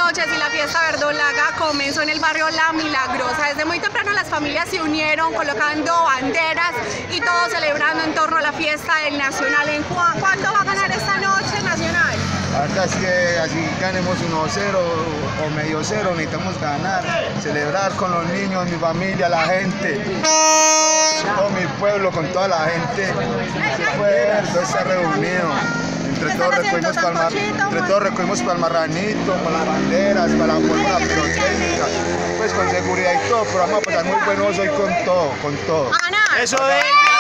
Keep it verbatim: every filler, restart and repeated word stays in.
noches y la fiesta verdolaga comenzó en el barrio La Milagrosa. Desde muy temprano las familias se unieron colocando banderas y todos celebrando en torno a la fiesta del Nacional. ¿En cu cuánto va a ganar esta noche Nacional? Ahorita es que así ganemos uno cero o medio cero, necesitamos ganar, celebrar con los niños, mi familia, la gente, con mi pueblo, con toda la gente. Se puede ver, todo está reunido. Entre todos recogimos para entre todos recogimos para el marranito, para las banderas, para la forma pirotécnica, pues con seguridad y todo, pero vamos a pasar muy buenos hoy con todo, con todo. ¡A ganar! Eso es.